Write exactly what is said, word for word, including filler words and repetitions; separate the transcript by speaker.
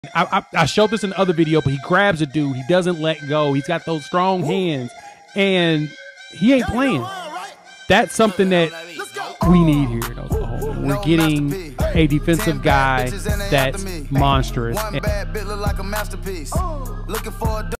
Speaker 1: I, I, I showed this in the other video, but he grabs a dude. He doesn't let go. He's got those strong hands, and he ain't playing. That's something that we need here in Oklahoma. We're getting a defensive guy that's monstrous.